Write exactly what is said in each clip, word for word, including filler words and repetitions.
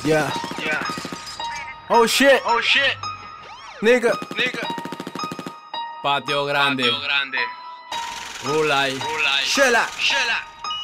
Yeah. Yeah. Oh shit. Oh shit. Nigga. Nigga. Patio grande, Patio grande. Rulay, Rulay. Shela. Shela.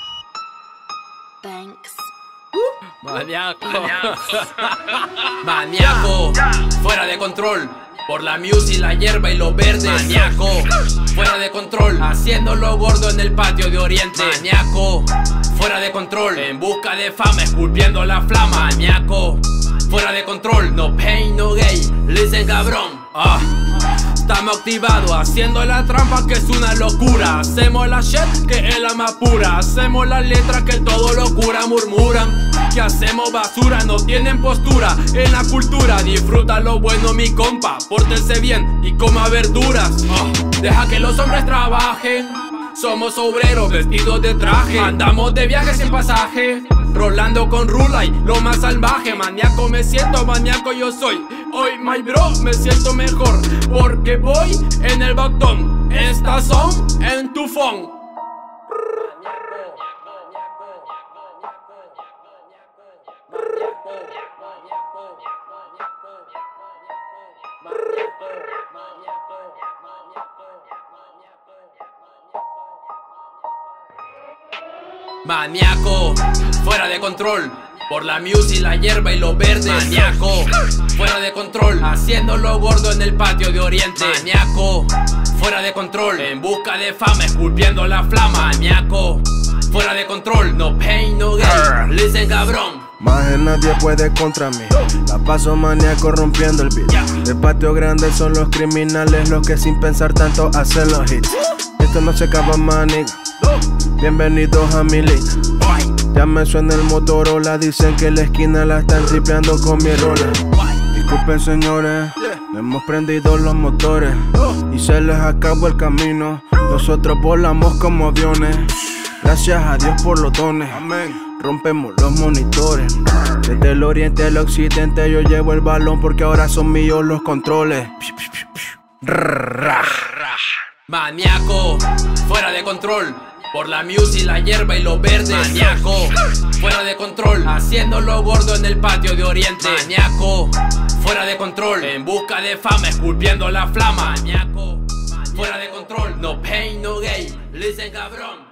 Thanks. Maniaco. Maniaco. Maniaco, fuera de control. Por la music, la hierba y los verdes. Maniaco, fuera de control. Haciéndolo gordo en el patio de Oriente. Maniaco, fuera de control. En busca de fama, esculpiendo la flama. Maniaco, fuera de control. No pain, no gay. Listen, cabrón. Ah. Estamos activados haciendo la trampa que es una locura. Hacemos la shit que es la más pura. Hacemos las letras que todo locura murmuran. Que hacemos basura, no tienen postura en la cultura. Disfruta lo bueno mi compa, pórtense bien y coma verduras. Oh, deja que los hombres trabajen. Somos obreros vestidos de traje. Andamos de viaje sin pasaje. Rolando con Rulay, lo más salvaje. Maniaco me siento, maniaco yo soy. Hoy, my bro, me siento mejor porque voy en el botón. Estas son en tu phone. Maniaco, fuera de control. Por la music, la hierba y los verdes. Maniaco, fuera de control. Haciéndolo gordo en el patio de Oriente. Maniaco, fuera de control. En busca de fama, esculpiendo la flama. Maniaco, fuera de control. No pain, no gay. Listen, cabrón. Más de nadie puede contra mí. La paso maniaco rompiendo el beat. De patio grande son los criminales los que sin pensar tanto hacen los hits. Esto no se acaba más, nigga. Bienvenidos a mi liga. Ya me suena el Motorola. Dicen que la esquina la están tripeando con mi rola. Disculpen señores, le hemos prendido los motores y se les acabó el camino. Nosotros volamos como aviones. Gracias a Dios por los dones. Rompemos los monitores. Desde el oriente al occidente yo llevo el balón porque ahora son míos los controles. Maniaco, fuera de control. Por la music, la hierba y los verdes. Maniaco, fuera de control. Haciéndolo gordo en el patio de Oriente. Maniaco, fuera de control. En busca de fama, esculpiendo la flama. Maniaco, fuera de control. No pain, no gay. Listen, cabrón.